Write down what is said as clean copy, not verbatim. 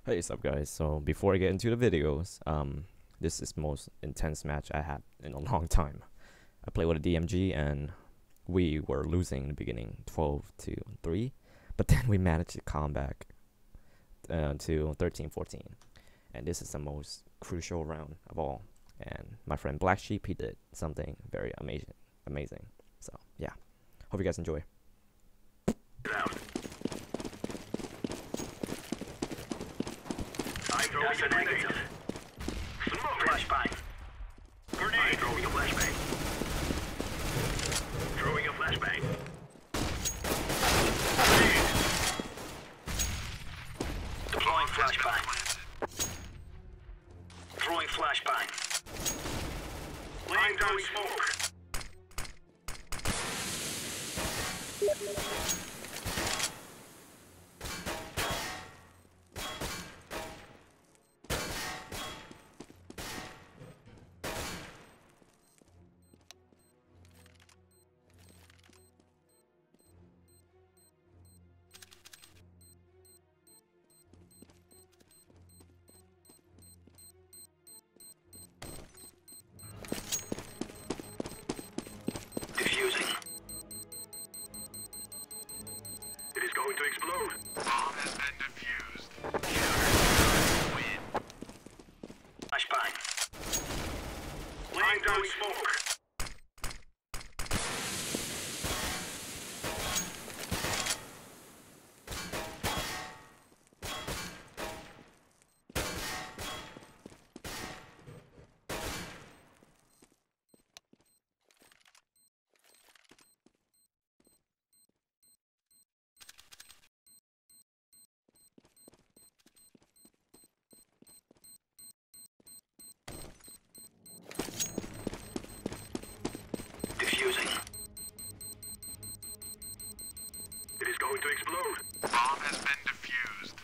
Hey, what's up guys? So before I get into the videos, this is the most intense match I had in a long time. I played with a DMG and we were losing in the beginning 12-3, but then we managed to come back to 13-14. And this is the most crucial round of all. And my friend BlackSheep, he did something very amazing. So yeah, hope you guys enjoy. That's a negative. Smoke flashbang. Grenade. Throwing a flashbang. Throwing a flashbang. Grenade. Deploying flashbang. Throwing flashbang. Laying down smoke. Defusing. It is going to explode. Bomb has been defused. Win. Flashbang. Laying down smoke. Defusing. It is going to explode. Bomb has been defused.